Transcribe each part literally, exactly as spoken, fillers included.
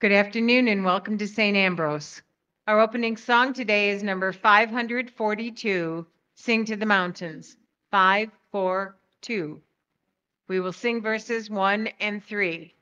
Good afternoon and welcome to Saint Ambrose. Our opening song today is number five hundred forty-two, Sing to the Mountains, five four two. We will sing verses one and three.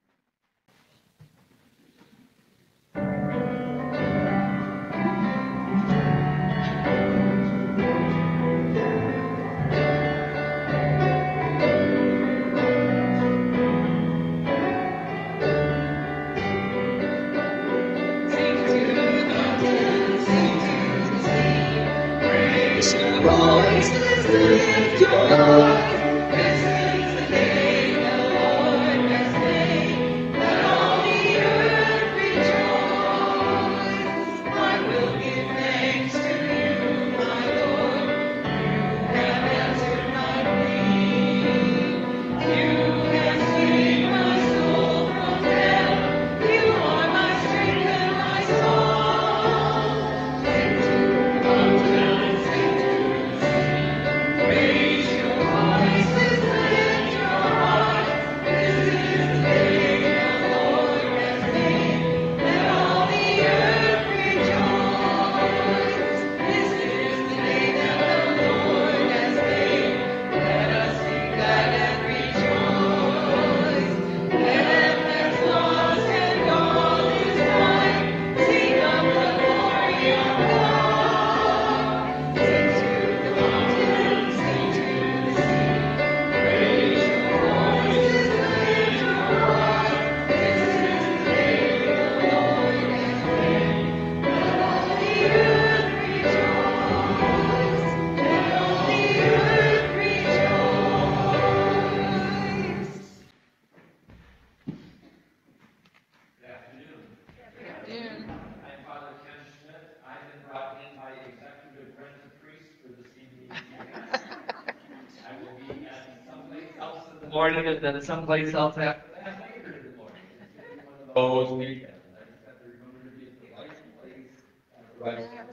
Voices lift your voice. This is the day the Lord has made. Let all the earth rejoice. I will give thanks to you, my Lord. You have answered my plea. You have saved my soul from death. You are my strength and my song. Sing to the mountains, sing to the sea. Raise your voices, lift your hearts. This is the day the Lord has made. Let all the earth rejoice. This is the day that the Lord has made. Let us be glad and rejoice. Death has lost and all is won. Sing of the glory of God. Sing to the mountains, sing to the sea. Raise your voices, lift your hearts. This is the day the Lord has made. Let all the earth rejoice. Let all the earth rejoice. Good afternoon. I'm Father Ken Schmidt. I've been brought in by the executive branch of priests for this evening's event. I will be at someplace else in the morning and then someplace else after that later in the morning. It's one of those weekends. I just have to remember to be at the right place at the right time.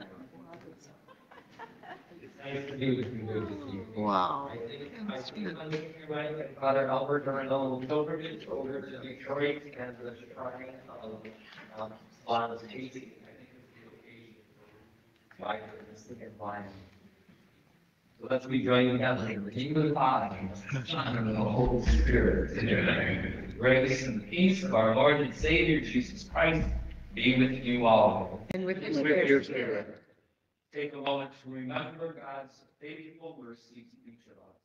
It's nice to be with you good this evening. Wow. I think I think I'm looking right at Father Albert during a little pilgrimage over to Detroit and the shrine of um, Slana's Casey. I think it's the occasion for my goodness and mine. So let's be joining together in the name of the Father, and the Son, and the Holy Spirit. Amen. The grace and the peace of our Lord and Savior Jesus Christ be with you all. And with And with your spirit. Take a moment to remember God's faithful mercies to each of us.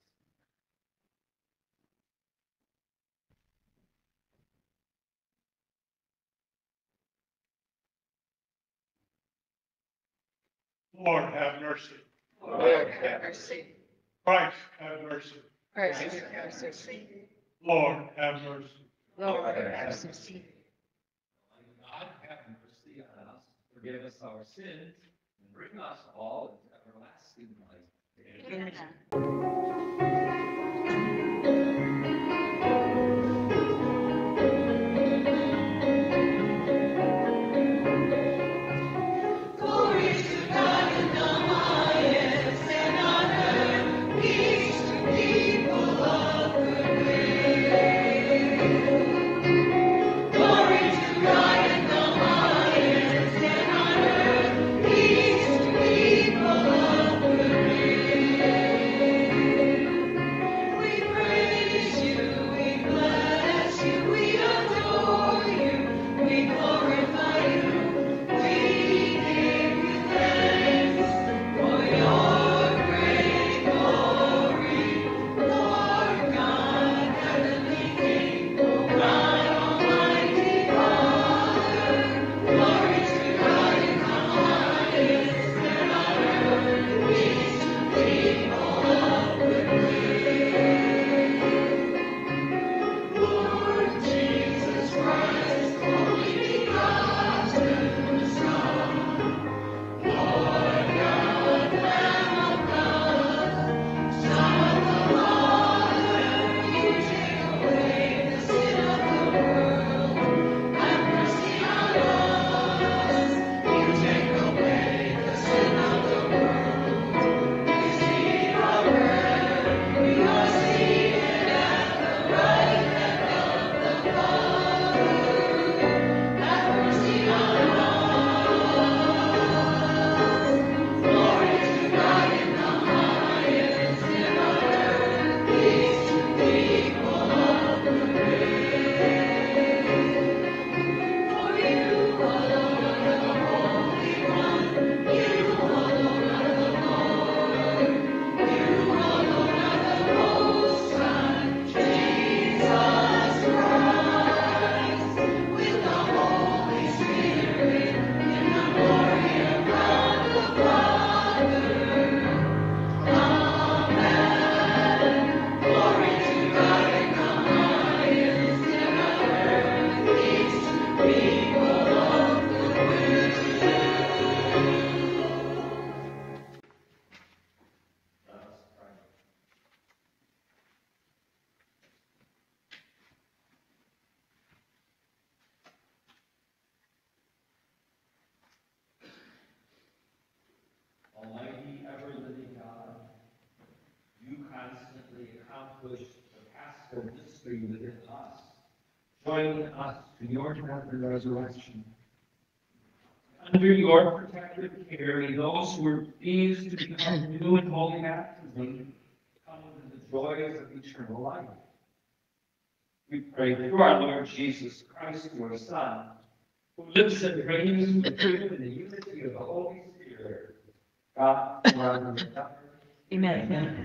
Lord, have mercy. Lord, have mercy. Christ, have mercy. Christ, have mercy. Lord, have mercy. Lord, have mercy. God, have mercy on us, forgive us our sins, and bring us all into everlasting life. Amen. Glory to God in the highest, and on earth peace to people of good will. Glory to God in the highest, and on earth peace to people of good will. ministry within us, joining us in your death and resurrection. Under your protective care, may those who are pleased to become new in holy baptism come into the joys of eternal life. We pray through our Lord Jesus Christ, your Son, who lives and reigns with you in the unity of the Holy Spirit, God, forever and ever. Amen.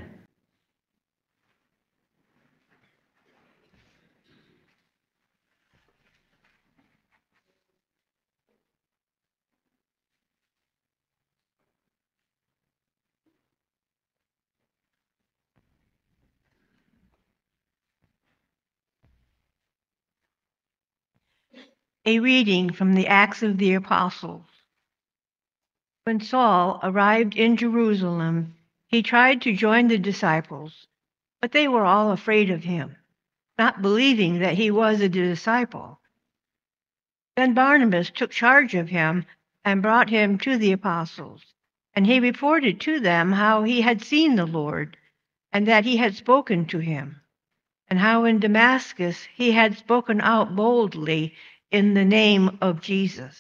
A reading from the Acts of the Apostles. When Saul arrived in Jerusalem, he tried to join the disciples, but they were all afraid of him, not believing that he was a disciple. Then Barnabas took charge of him and brought him to the apostles, and he reported to them how he had seen the Lord, and that he had spoken to him, and how in Damascus he had spoken out boldly in the name of Jesus.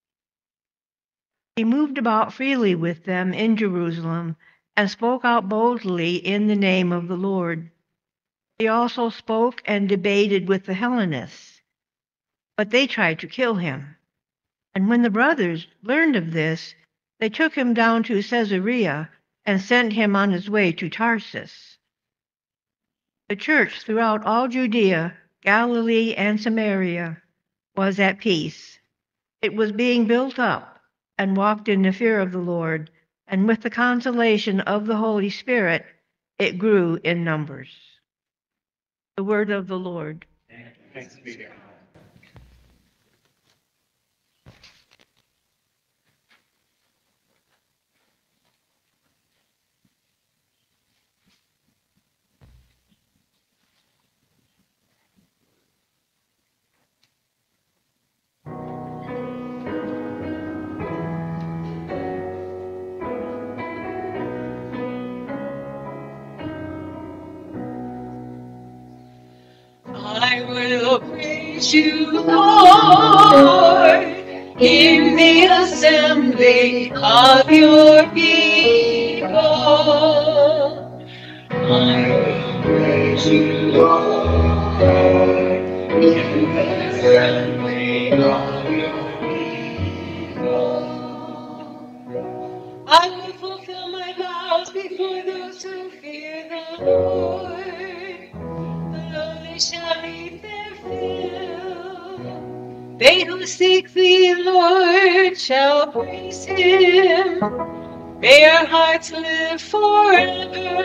He moved about freely with them in Jerusalem and spoke out boldly in the name of the Lord. He also spoke and debated with the Hellenists, but they tried to kill him. And when the brothers learned of this, they took him down to Caesarea and sent him on his way to Tarsus. The church throughout all Judea, Galilee, and Samaria was at peace. It was being built up and walked in the fear of the Lord, and with the consolation of the Holy Spirit, it grew in numbers. The word of the Lord. Thanks be to God. I will praise you, Lord, in the assembly of your people. I will praise you, Lord, in the assembly of your people. I will fulfill my vows before those who fear the Lord. The lowly shall eat their fill. They who seek thee, Lord, shall praise him. May our hearts live forever.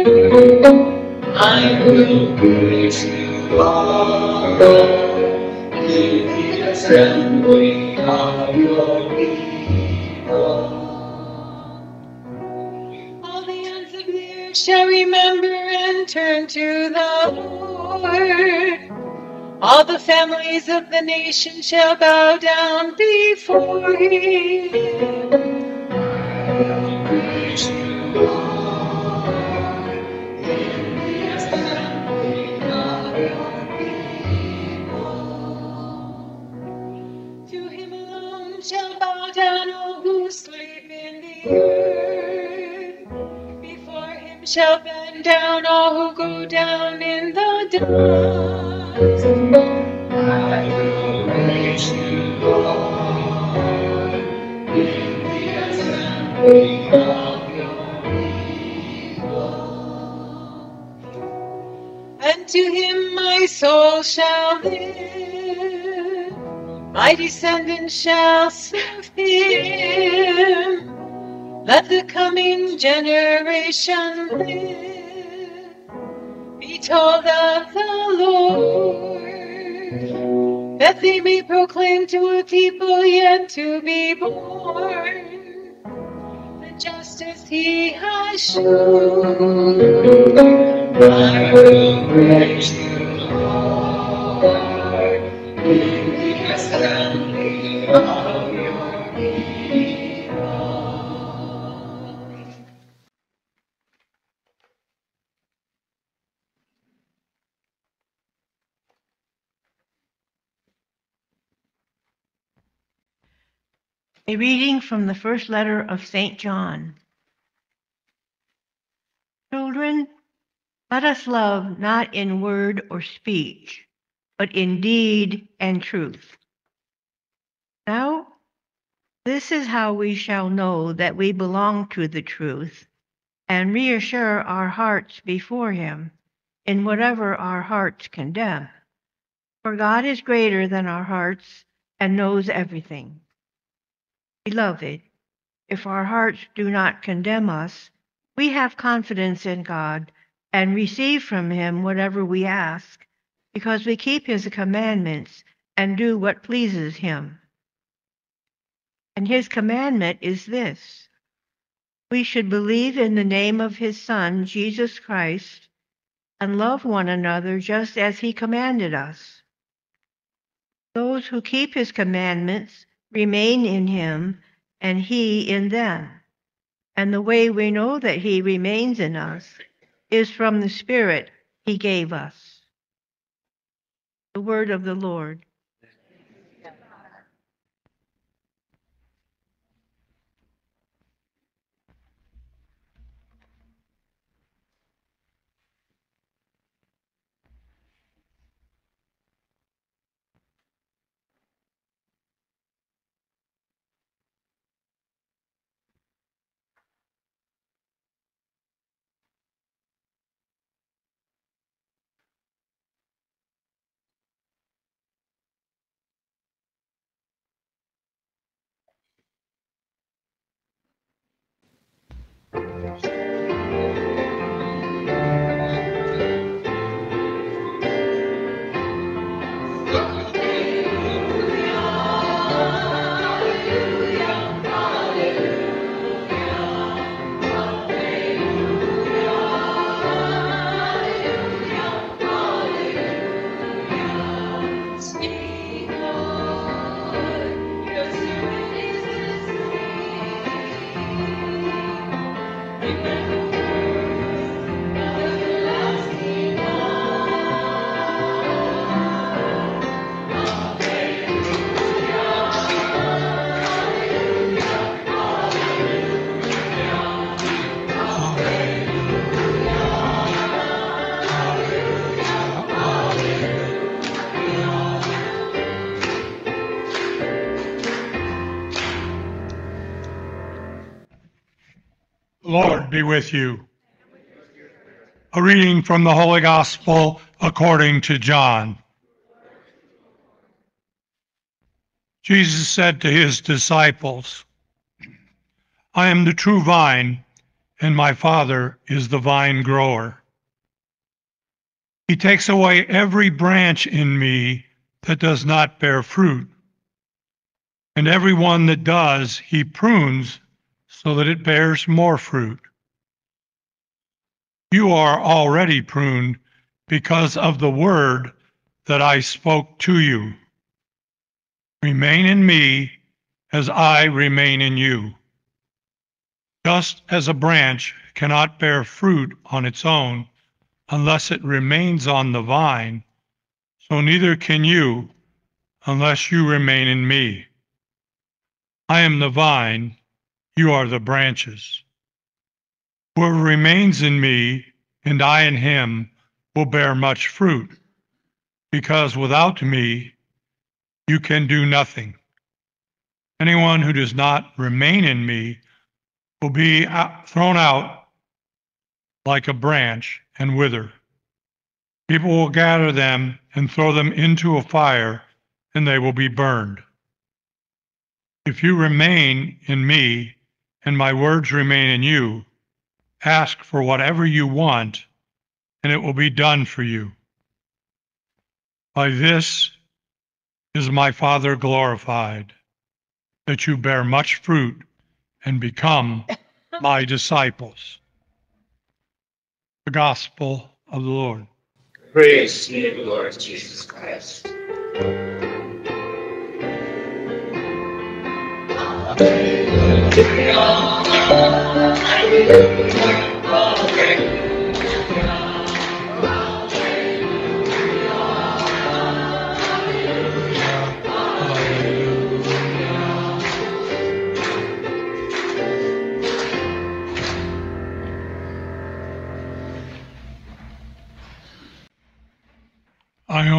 I will praise you, Lord, in the assembly of your people. All the ends of the earth shall remember and turn to the Lord. All the families of the nation shall bow down before him. I will praise you, Lord, in the assembly of your people. To him alone shall bow down all who sleep in the earth. Before him shall bend down all who go down in the dust. I will praise you, Lord, in the assembly of your people. And to him my soul shall live, my descendants shall serve him. Let the coming generation live, be told of the Lord, that they may proclaim to a people yet to be born the justice he has shown. I will praise you, Lord, in the assembly of your people. A reading from the first letter of Saint John. Children, let us love not in word or speech, but in deed and truth. Now, this is how we shall know that we belong to the truth and reassure our hearts before Him in whatever our hearts condemn. For God is greater than our hearts and knows everything. Beloved, if our hearts do not condemn us, we have confidence in God and receive from Him whatever we ask, because we keep His commandments and do what pleases Him. And His commandment is this: we should believe in the name of His Son, Jesus Christ, and love one another just as He commanded us. Those who keep His commandments remain in Him, and He in them. And the way we know that He remains in us is from the Spirit He gave us. The word of the Lord. Lord be with you. A reading from the Holy Gospel according to John. Jesus said to his disciples, I am the true vine, and my Father is the vine grower. He takes away every branch in me that does not bear fruit, and every one that does, he prunes so that it bears more fruit. You are already pruned because of the word that I spoke to you. Remain in me as I remain in you. Just as a branch cannot bear fruit on its own unless it remains on the vine, so neither can you unless you remain in me. I am the vine, you are the branches. Whoever remains in me, and I in him, will bear much fruit, because without me you can do nothing. Anyone who does not remain in me will be thrown out like a branch and wither. People will gather them and throw them into a fire, and they will be burned. If you remain in me, and my words remain in you, ask for whatever you want, and it will be done for you. By this is my Father glorified, that you bear much fruit and become my disciples. The Gospel of the Lord. Praise to you, Lord Jesus Christ.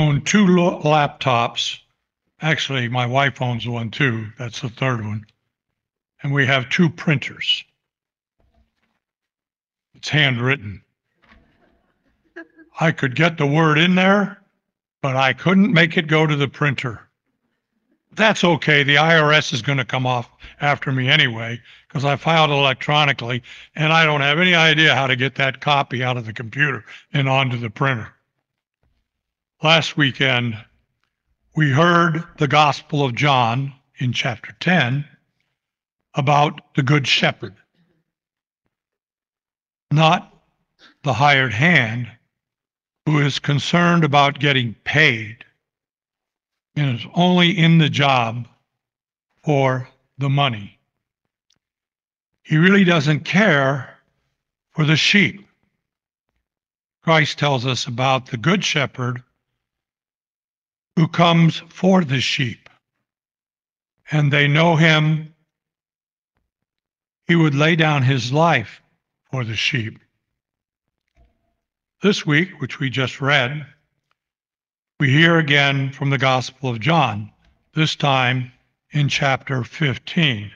own two lo- laptops. Actually, my wife owns one too. That's the third one. And we have two printers. It's handwritten. I could get the word in there, but I couldn't make it go to the printer. That's okay. The I R S is going to come off after me anyway because I filed electronically, and I don't have any idea how to get that copy out of the computer and onto the printer. Last weekend, we heard the Gospel of John in chapter ten about the Good Shepherd, not the hired hand who is concerned about getting paid and is only in the job for the money. He really doesn't care for the sheep. Christ tells us about the Good Shepherd who comes for the sheep, and they know him. He would lay down his life for the sheep. This week, which we just read, we hear again from the Gospel of John, this time in chapter fifteen.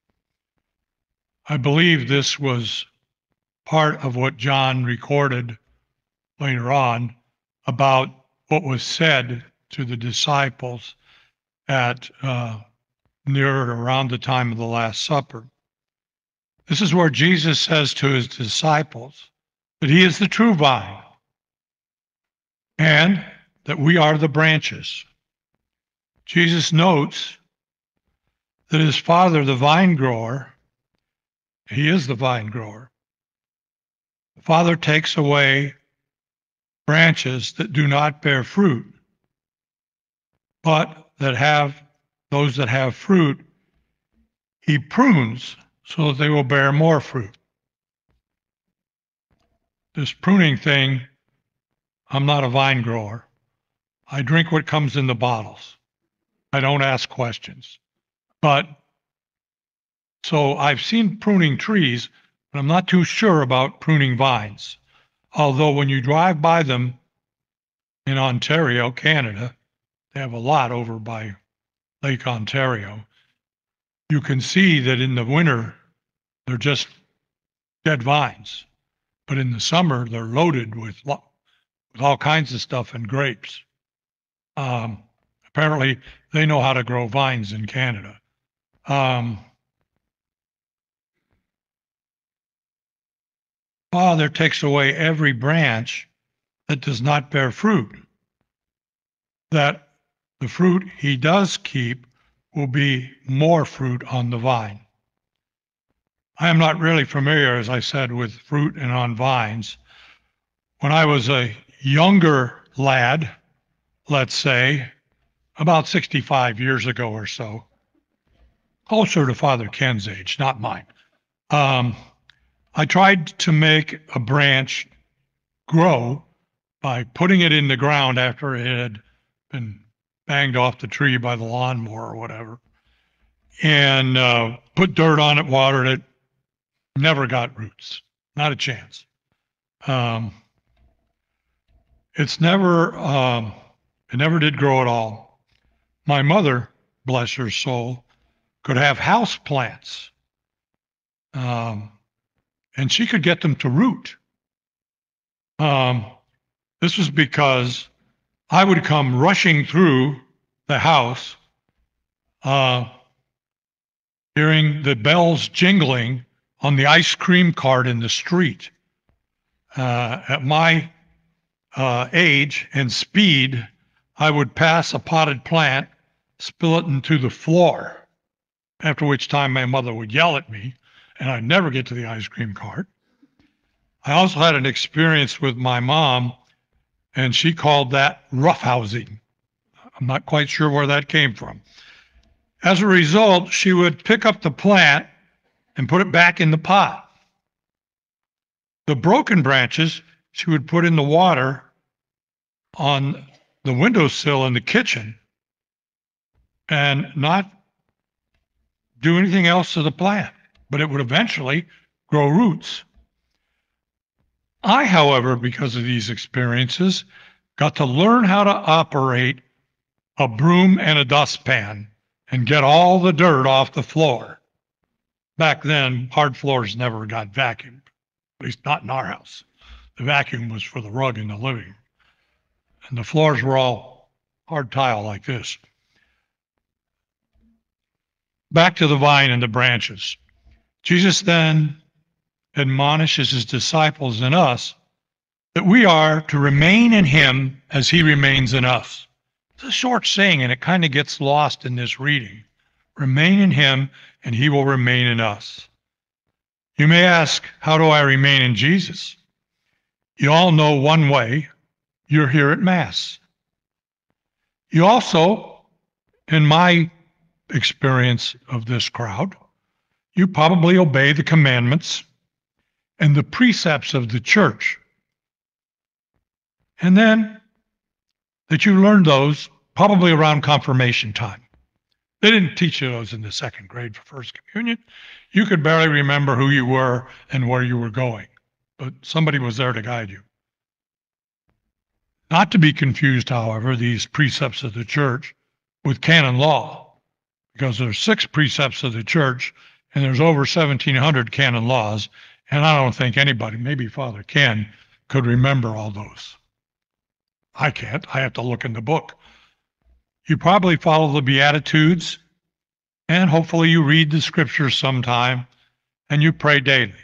I believe this was part of what John recorded later on about what was said to the disciples at uh, near around the time of the Last Supper. This is where Jesus says to his disciples that he is the true vine and that we are the branches. Jesus notes that his Father, the vine grower, he is the vine grower. The Father takes away branches that do not bear fruit, but that have those that have fruit, he prunes so that they will bear more fruit. This pruning thing, I'm not a vine grower. I drink what comes in the bottles. I don't ask questions. But so I've seen pruning trees, but I'm not too sure about pruning vines. Although when you drive by them in Ontario, Canada, they have a lot over by Lake Ontario, you can see that in the winter, they're just dead vines. But in the summer, they're loaded with, lo- with all kinds of stuff and grapes. Um, apparently, they know how to grow vines in Canada. Um, Father takes away every branch that does not bear fruit, that the fruit he does keep will be more fruit on the vine. I am not really familiar, as I said, with fruit and on vines. When I was a younger lad, let's say, about sixty-five years ago or so, closer to Father Ken's age, not mine, um, I tried to make a branch grow by putting it in the ground after it had been banged off the tree by the lawnmower or whatever, and uh, put dirt on it, watered it. Never got roots, not a chance. Um, it's never, um, it never did grow at all. My mother, bless her soul, could have house plants, um, and she could get them to root. Um, this was because I would come rushing through the house, uh, hearing the bells jingling on the ice cream cart in the street. Uh, at my uh, age and speed, I would pass a potted plant, spill it into the floor, after which time my mother would yell at me, and I'd never get to the ice cream cart. I also had an experience with my mom, and she called that roughhousing. I'm not quite sure where that came from. As a result, she would pick up the plant and put it back in the pot. The broken branches she would put in the water on the windowsill in the kitchen and not do anything else to the plant, but it would eventually grow roots. I, however, because of these experiences, got to learn how to operate a broom and a dustpan and get all the dirt off the floor. Back then, hard floors never got vacuumed, at least not in our house. The vacuum was for the rug in the living room. And the floors were all hard tile like this. Back to the vine and the branches. Jesus then admonishes his disciples and us that we are to remain in him as he remains in us. It's a short saying, and it kind of gets lost in this reading. Remain in him, and he will remain in us. You may ask, how do I remain in Jesus? You all know one way. You're here at Mass. You also, in my experience of this crowd, you probably obey the commandments and the precepts of the church. And then that you learned those probably around confirmation time. They didn't teach you those in the second grade for First Communion. You could barely remember who you were and where you were going, but somebody was there to guide you. Not to be confused, however, these precepts of the church with canon law, because there's six precepts of the church and there's over seventeen hundred canon laws, and I don't think anybody, maybe Father Ken, could remember all those. I can't. I have to look in the book. You probably follow the Beatitudes, and hopefully you read the scriptures sometime, and you pray daily.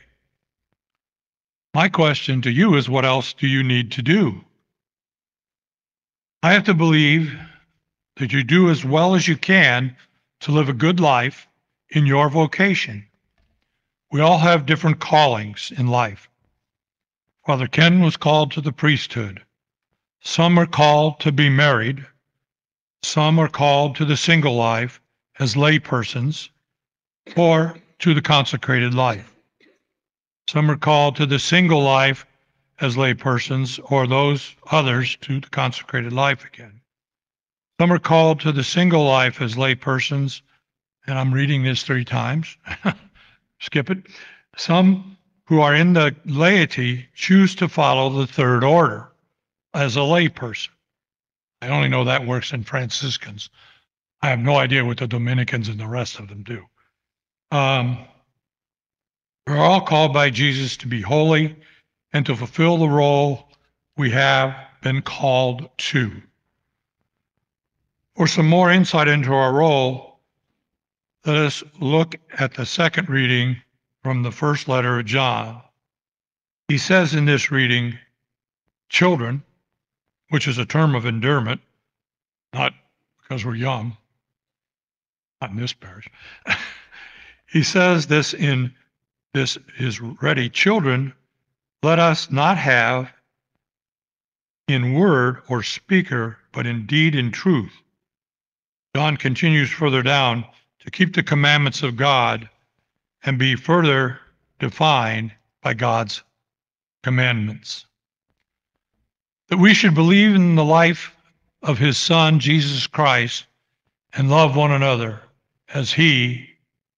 My question to you is, what else do you need to do? I have to believe that you do as well as you can to live a good life in your vocation. We all have different callings in life. Father Ken was called to the priesthood. Some are called to be married. Some are called to the single life as lay persons or to the consecrated life. Some are called to the single life as lay persons or those others to the consecrated life again. Some are called to the single life as lay persons, and I'm reading this three times. Skip it. Some who are in the laity choose to follow the third order as a lay person. I only know that works in Franciscans. I have no idea what the Dominicans and the rest of them do. Um, we're all called by Jesus to be holy and to fulfill the role we have been called to. For some more insight into our role, let us look at the second reading from the first letter of John. He says in this reading, children, which is a term of endearment, not because we're young, not in this parish. He says this in this is ready, children, let us not have in word or speaker, but in deed and truth. John continues further down to keep the commandments of God and be further defined by God's commandments. That we should believe in the life of his Son, Jesus Christ, and love one another as he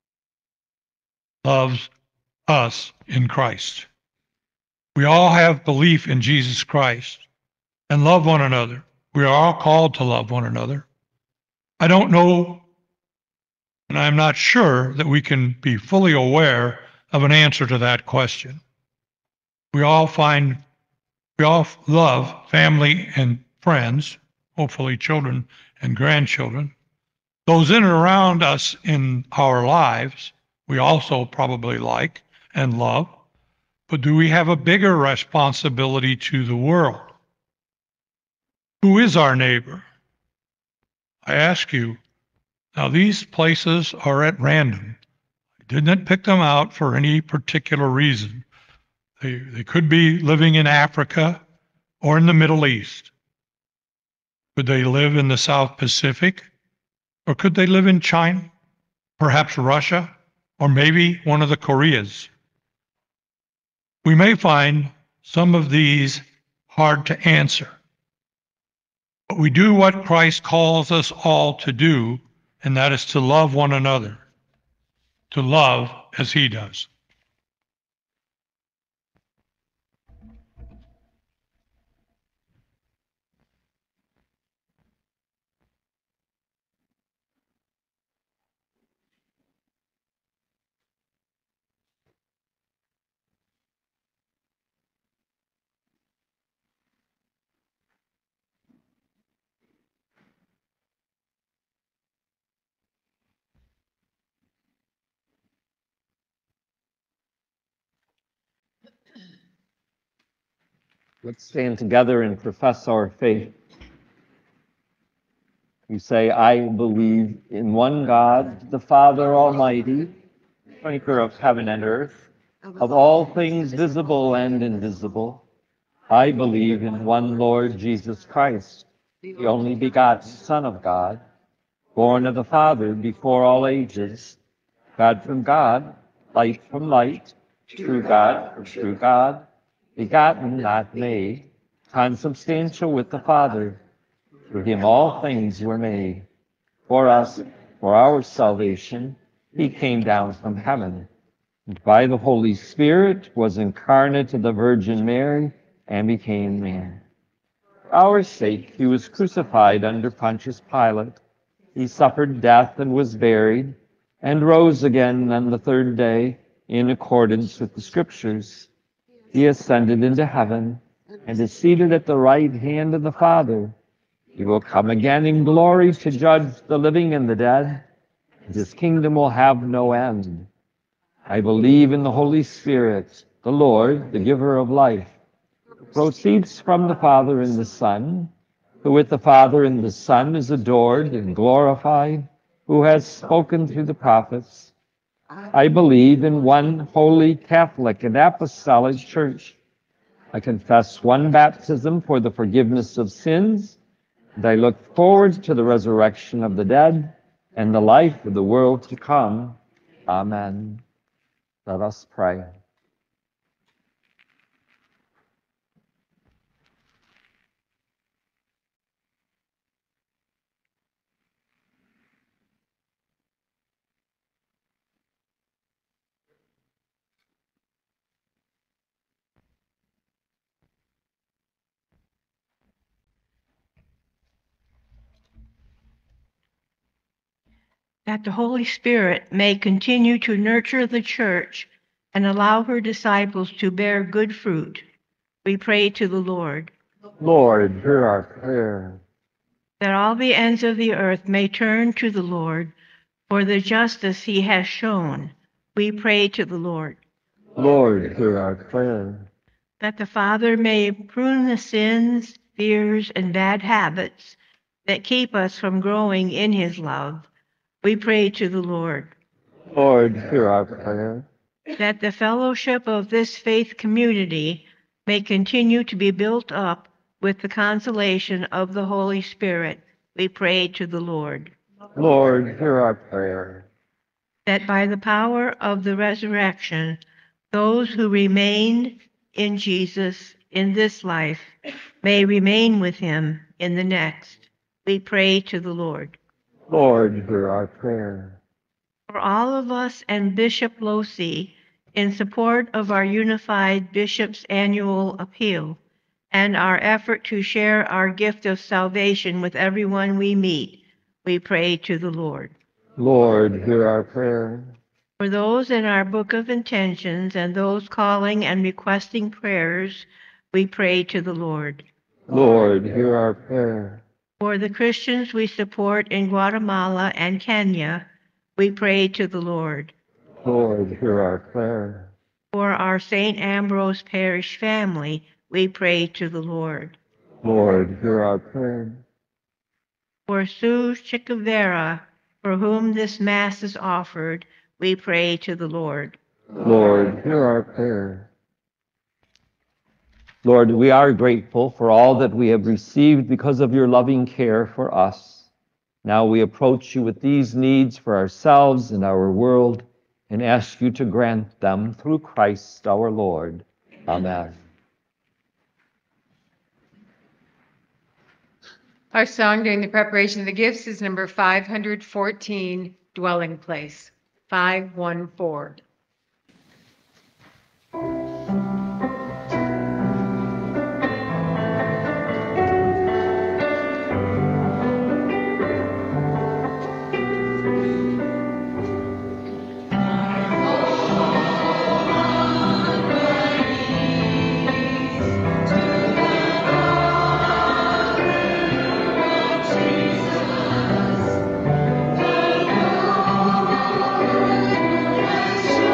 loves us in Christ. We all have belief in Jesus Christ and love one another. We are all called to love one another. I don't know, and I'm not sure that we can be fully aware of an answer to that question. We all find, we all love family and friends, hopefully children and grandchildren. Those in and around us in our lives, we also probably like and love. But do we have a bigger responsibility to the world? Who is our neighbor? I ask you, now these places are at random. I didn't pick them out for any particular reason. They, they could be living in Africa or in the Middle East. Could they live in the South Pacific? Or could they live in China? Perhaps Russia? Or maybe one of the Koreas? We may find some of these hard to answer. But we do what Christ calls us all to do, and that is to love one another, to love as he does. Let's stand together and profess our faith. We say, I believe in one God, the Father Almighty, maker of heaven and earth, of all things visible and invisible. I believe in one Lord Jesus Christ, the only begotten Son of God, born of the Father before all ages, God from God, light from light, true God from true God, begotten, not made, consubstantial with the Father. Through him all things were made. For us, for our salvation, he came down from heaven, and by the Holy Spirit was incarnate of the Virgin Mary and became man. For our sake he was crucified under Pontius Pilate. He suffered death and was buried, and rose again on the third day in accordance with the Scriptures. He ascended into heaven and is seated at the right hand of the Father. He will come again in glory to judge the living and the dead, and his kingdom will have no end. I believe in the Holy Spirit, the Lord, the giver of life, who proceeds from the Father and the Son, who with the Father and the Son is adored and glorified, who has spoken through the prophets. I believe in one holy Catholic and apostolic church. I confess one baptism for the forgiveness of sins, and I look forward to the resurrection of the dead and the life of the world to come. Amen. Let us pray. That the Holy Spirit may continue to nurture the church and allow her disciples to bear good fruit, we pray to the Lord. Lord, hear our prayer. That all the ends of the earth may turn to the Lord for the justice he has shown, we pray to the Lord. Lord, hear our prayer. That the Father may prune the sins, fears, and bad habits that keep us from growing in his love, we pray to the Lord. Lord, hear our prayer. That the fellowship of this faith community may continue to be built up with the consolation of the Holy Spirit, we pray to the Lord. Lord, hear our prayer. That by the power of the resurrection, those who remain in Jesus in this life may remain with him in the next, we pray to the Lord. Lord, hear our prayer. For all of us and Bishop Losi, in support of our unified bishop's annual appeal and our effort to share our gift of salvation with everyone we meet, we pray to the Lord. Lord, hear our prayer. For those in our book of intentions and those calling and requesting prayers, we pray to the Lord. Lord, hear our prayer. For the Christians we support in Guatemala and Kenya, we pray to the Lord. Lord, hear our prayer. For our Saint Ambrose Parish family, we pray to the Lord. Lord, hear our prayer. For Sue Chicavera, for whom this Mass is offered, we pray to the Lord. Lord, hear our prayer. Lord, we are grateful for all that we have received because of your loving care for us. Now we approach you with these needs for ourselves and our world and ask you to grant them through Christ our Lord. Amen. Our song during the preparation of the gifts is number five hundred fourteen, Dwelling Place, five one four. Jesus,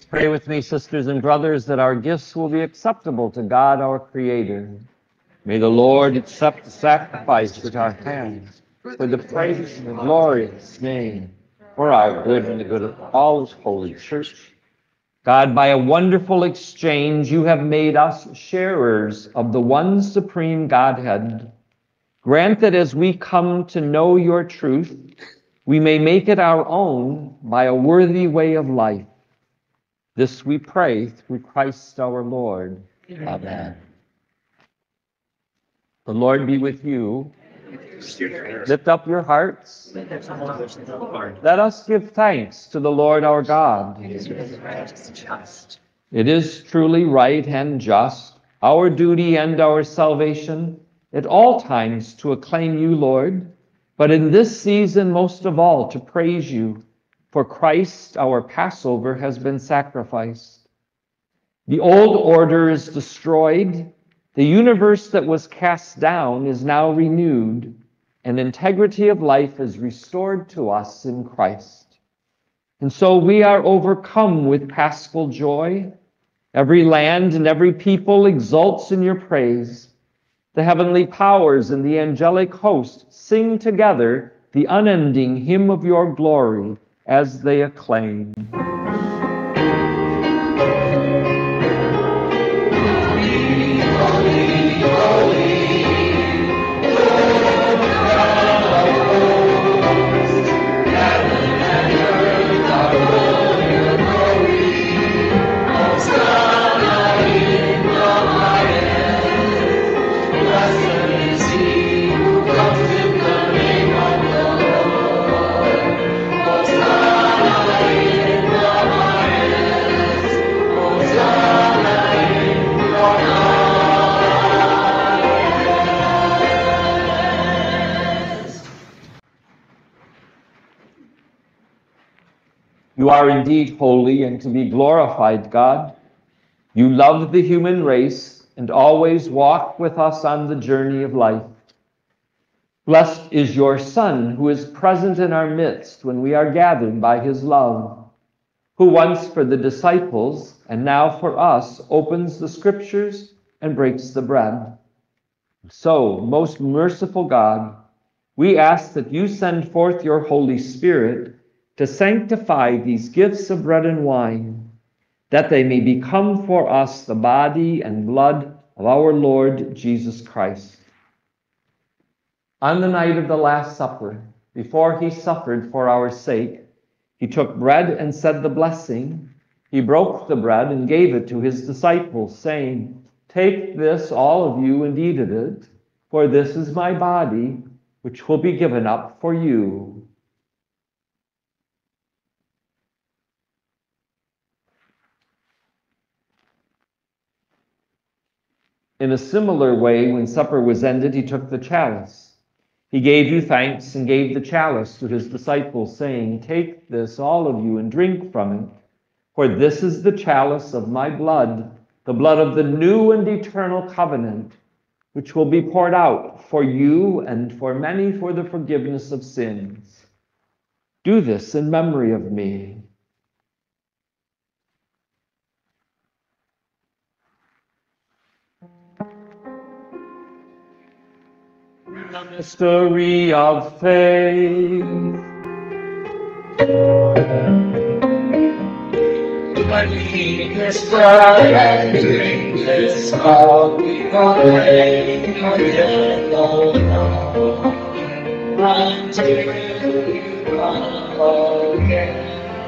Pray with me, sisters and brothers, that our gifts will be acceptable to God, our Creator. May the Lord accept the sacrifice at our hands for the praise and the glory of His name, for our good and the good of all His holy church. God, by a wonderful exchange, you have made us sharers of the one supreme Godhead. Grant that as we come to know your truth, we may make it our own by a worthy way of life. This we pray through Christ our Lord. Amen. The Lord be with you. Lift up your hearts. Let us give thanks to the Lord our God. It is truly right and just, our duty and our salvation, at all times to acclaim you, Lord, but in this season most of all to praise you, for Christ, our Passover, has been sacrificed. The old order is destroyed. The universe that was cast down is now renewed, and integrity of life is restored to us in Christ. And so we are overcome with paschal joy. Every land and every people exults in your praise. The heavenly powers and the angelic host sing together the unending hymn of your glory as they acclaim. You are indeed holy and to be glorified, God. You love the human race and always walk with us on the journey of life. Blessed is your Son, who is present in our midst when we are gathered by his love, who once for the disciples and now for us opens the scriptures and breaks the bread. So, most merciful God, we ask that you send forth your Holy Spirit to sanctify these gifts of bread and wine, that they may become for us the body and blood of our Lord Jesus Christ. On the night of the Last Supper, before he suffered for our sake, he took bread and said the blessing. He broke the bread and gave it to his disciples, saying, "Take this, all of you, and eat of it, for this is my body, which will be given up for you." In a similar way, when supper was ended, he took the chalice. He gave you thanks and gave the chalice to his disciples, saying, "Take this, all of you, and drink from it, for this is the chalice of my blood, the blood of the new and eternal covenant, which will be poured out for you and for many for the forgiveness of sins. Do this in memory of me." The mystery of faith. When we eat this bread and drink this cup, we proclaim your death, O Lord, until you come again.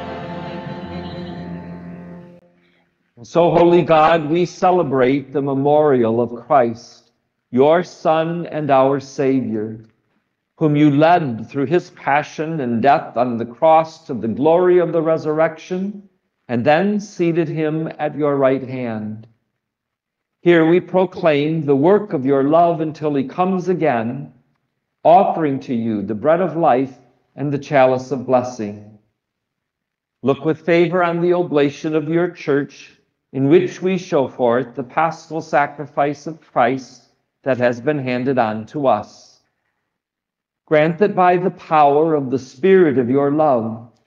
So, Holy God, we celebrate the memorial of Christ, your Son and our Savior, whom you led through his passion and death on the cross to the glory of the resurrection, and then seated him at your right hand. Here we proclaim the work of your love until he comes again, offering to you the bread of life and the chalice of blessing. Look with favor on the oblation of your church, in which we show forth the paschal sacrifice of Christ that has been handed on to us. Grant that by the power of the Spirit of your love,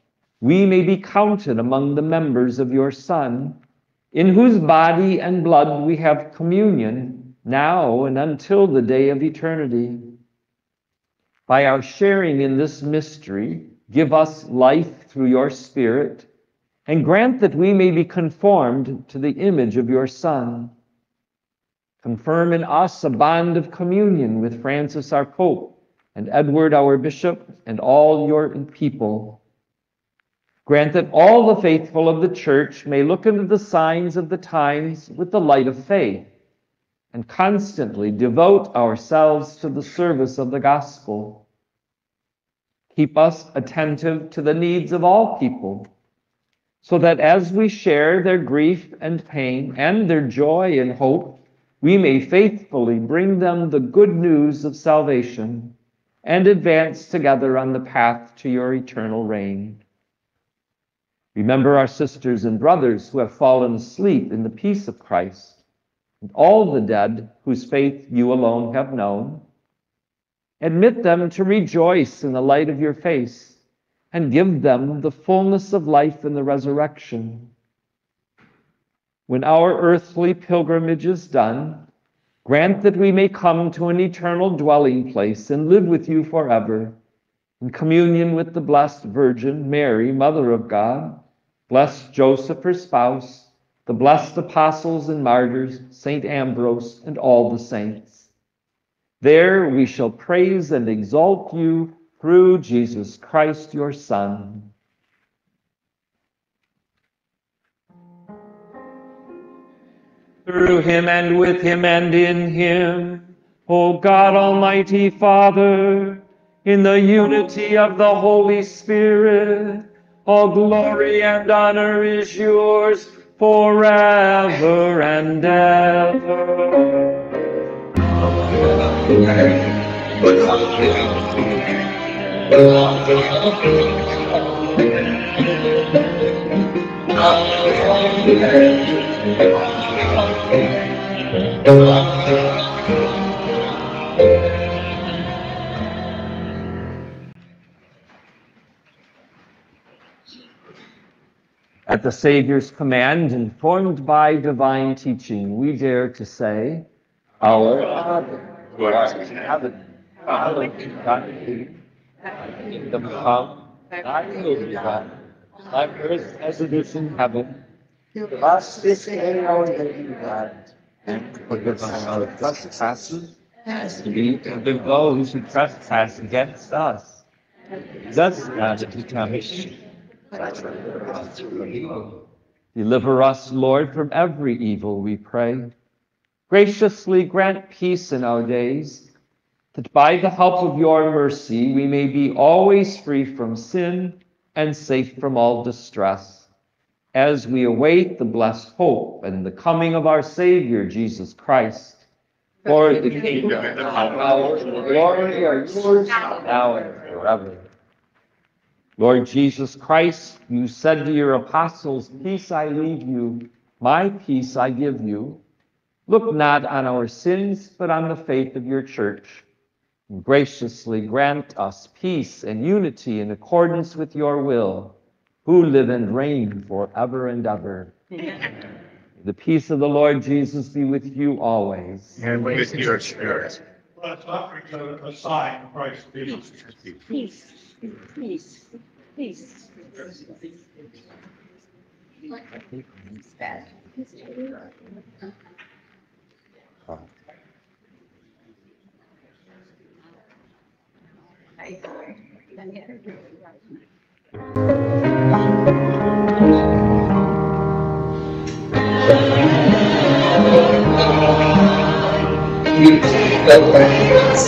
we may be counted among the members of your Son, in whose body and blood we have communion now and until the day of eternity. By our sharing in this mystery, give us life through your Spirit, and grant that we may be conformed to the image of your Son. Confirm in us a bond of communion with Francis our Pope, and Edward our Bishop, and all your people. Grant that all the faithful of the Church may look into the signs of the times with the light of faith, and constantly devote ourselves to the service of the gospel. Keep us attentive to the needs of all people, so that as we share their grief and pain and their joy and hope, we may faithfully bring them the good news of salvation and advance together on the path to your eternal reign. Remember our sisters and brothers who have fallen asleep in the peace of Christ, and all the dead whose faith you alone have known. Admit them to rejoice in the light of your face, and give them the fullness of life in the resurrection. When our earthly pilgrimage is done, grant that we may come to an eternal dwelling place and live with you forever, in communion with the blessed Virgin Mary, Mother of God, blessed Joseph, her spouse, the blessed apostles and martyrs, Saint Ambrose, and all the saints. There we shall praise and exalt you through Jesus Christ, your Son. Through him and with him and in him, O God, Almighty Father, in the unity of the Holy Spirit, all glory and honor is yours forever and ever. At the Savior's command, informed by divine teaching, we dare to say, Our Father, who art in heaven, hallowed be thy name. Thy kingdom come, thy will be done, on earth as it is in heaven. Give us this day our daily bread, and forgive us our trespasses, as we forgive those who trespass against us. Lead us not into temptation, but deliver us from evil. Deliver us, Lord, from every evil, we pray. Graciously grant peace in our days, that by the help of your mercy we may be always free from sin and safe from all distress, as we await the blessed hope and the coming of our Savior, Jesus Christ. For the kingdom and the power and the glory are yours now and forever. Lord Jesus Christ, you said to your apostles, Peace I leave you, my peace I give you. Look not on our sins, but on the faith of your church. And graciously grant us peace and unity in accordance with your will, who live and reign forever and ever. Amen. The peace of the Lord Jesus be with you always. And with your spirit. Let's not forget a sign of Christ's peace. Peace, peace, peace. You take the reins.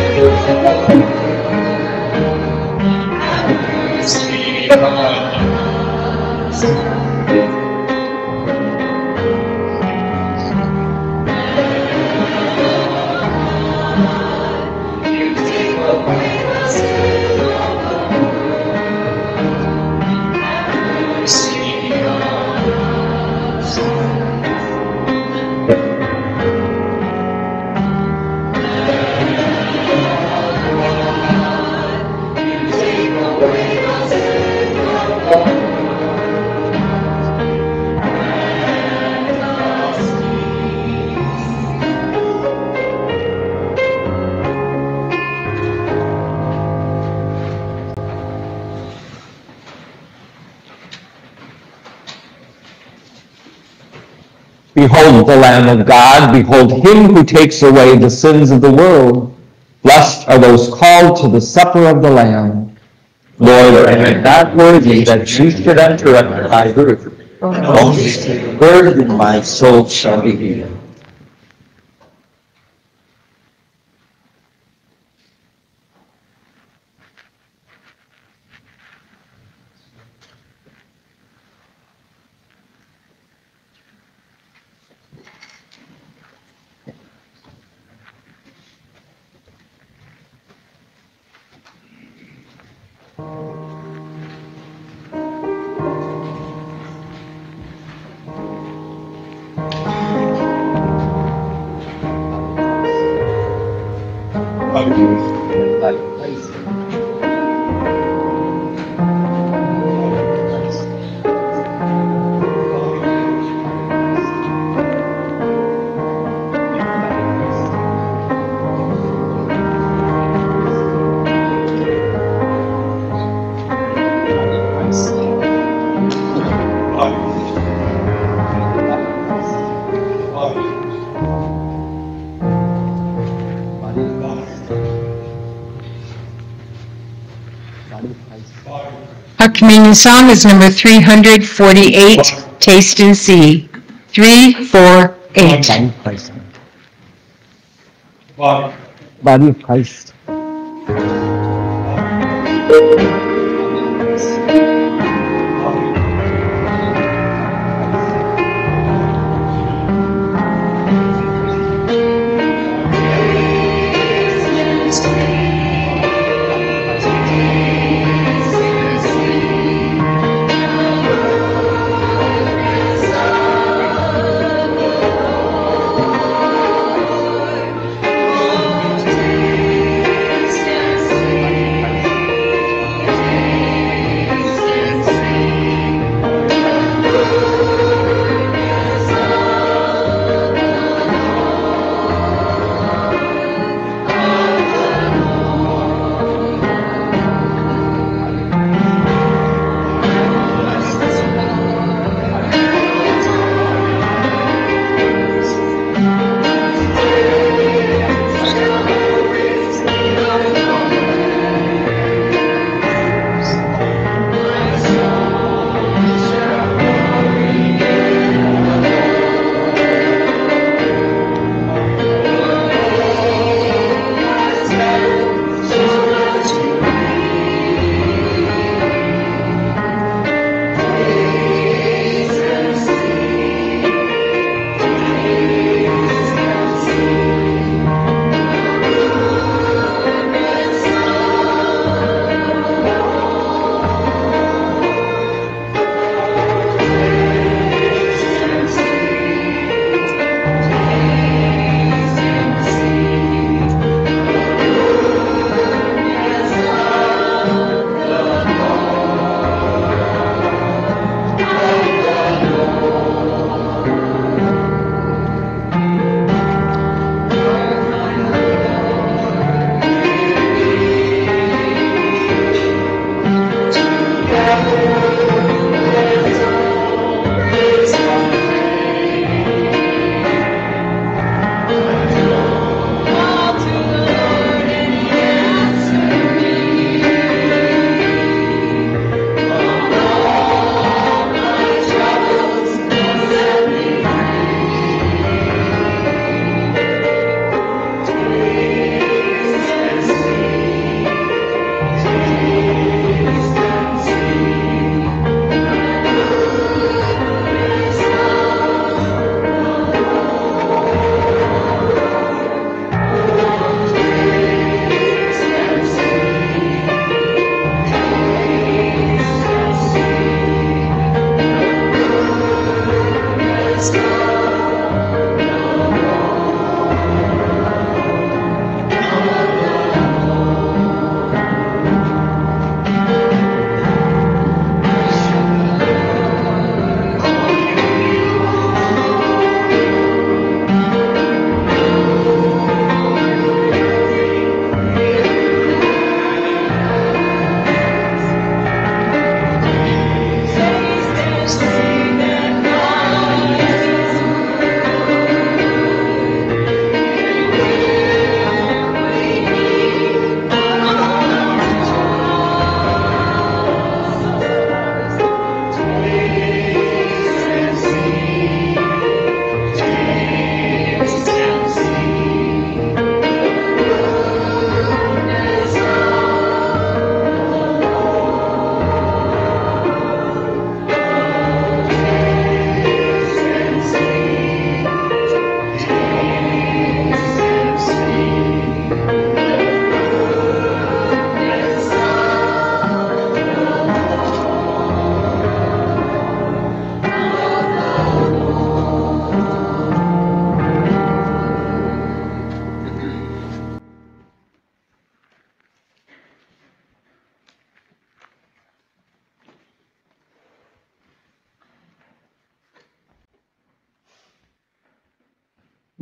See You take the reins. See Behold the Lamb of God, behold him who takes away the sins of the world. Blessed are those called to the supper of the Lamb. Lord, I am not worthy that you should enter under my roof. Only say the word, and my soul shall be healed. Our communion song is number three hundred forty-eight, Taste and See. Three, four, eight. Body of Christ. Body. Body of Christ.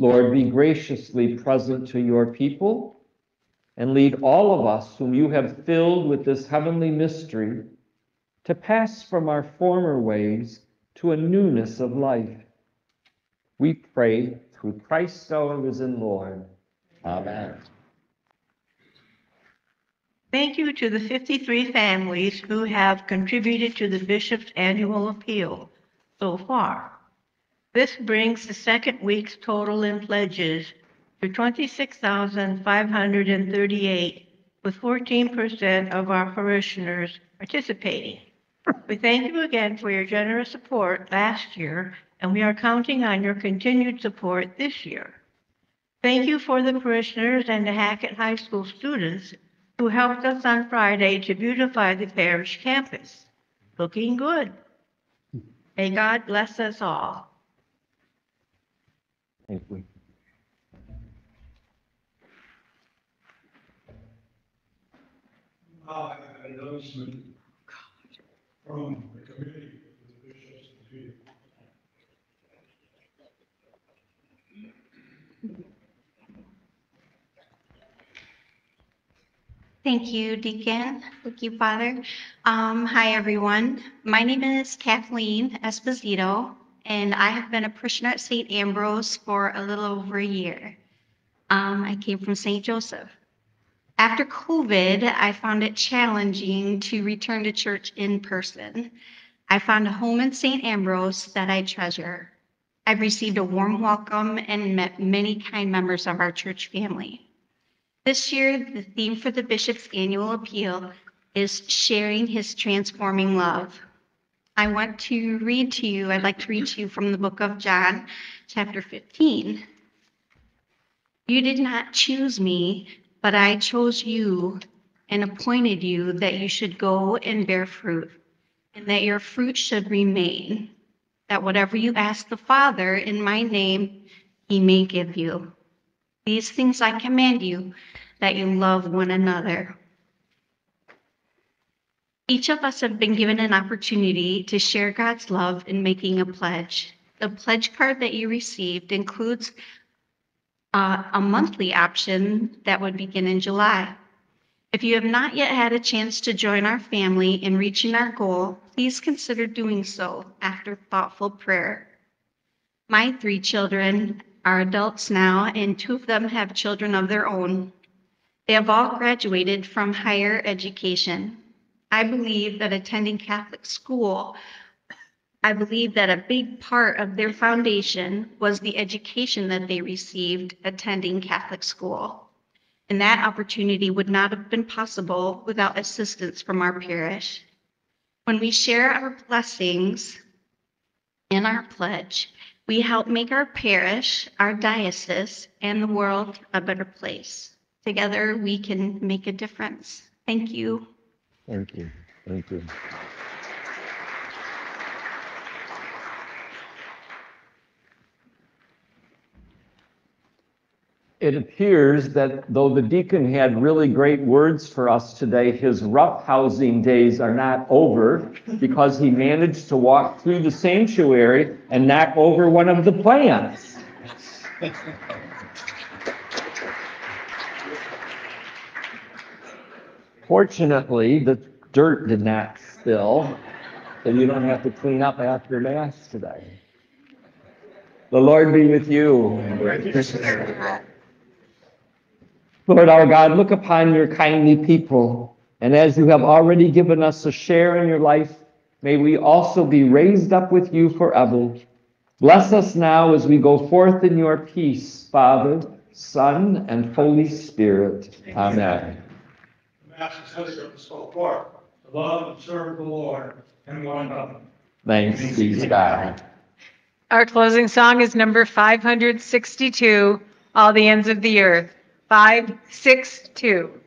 Lord, be graciously present to your people and lead all of us whom you have filled with this heavenly mystery to pass from our former ways to a newness of life. We pray through Christ our risen Lord. Amen. Thank you to the fifty-three families who have contributed to the bishop's annual appeal so far. This brings the second week's total in pledges to twenty-six thousand five hundred thirty-eight, with fourteen percent of our parishioners participating. We thank you again for your generous support last year, and we are counting on your continued support this year. Thank you for the parishioners and the Hackett High School students who helped us on Friday to beautify the parish campus. Looking good. May God bless us all. Thank you. Now, I have an announcement from the committee of the bishops and people. Thank you, Deacon. Thank you, Father. Um, hi, everyone. My name is Kathleen Esposito, and I have been a parishioner at Saint Ambrose for a little over a year. Um, I came from Saint Joseph. After COVID, I found it challenging to return to church in person. I found a home in Saint Ambrose that I treasure. I've received a warm welcome and met many kind members of our church family. This year, the theme for the bishop's annual appeal is sharing his transforming love. I want to read to you, I'd like to read to you from the book of John, chapter fifteen. You did not choose me, but I chose you and appointed you that you should go and bear fruit, and that your fruit should remain, that whatever you ask the Father in my name, he may give you. These things I command you, that you love one another. Each of us have been given an opportunity to share God's love in making a pledge. The pledge card that you received includes uh, a monthly option that would begin in July. If you have not yet had a chance to join our family in reaching our goal, please consider doing so after thoughtful prayer. My three children are adults now, and two of them have children of their own. They have all graduated from higher education. I believe that attending Catholic school, I believe that a big part of their foundation was the education that they received attending Catholic school. And that opportunity would not have been possible without assistance from our parish. When we share our blessings in our pledge, we help make our parish, our diocese, and the world a better place. Together, we can make a difference. Thank you. Thank you. Thank you. It appears that though the deacon had really great words for us today, his roughhousing days are not over because he managed to walk through the sanctuary and knock over one of the plants. Fortunately, the dirt did not spill, so you don't have to clean up after Mass today. The Lord be with you. Lord our God, look upon your kindly people, and as you have already given us a share in your life, may we also be raised up with you forever. Bless us now as we go forth in your peace, Father, Son, and Holy Spirit. Amen. The Mass is held so forth to love and serve the Lord and one another. Thanks be to God. Our closing song is number five hundred sixty-two, All the Ends of the Earth. five six two.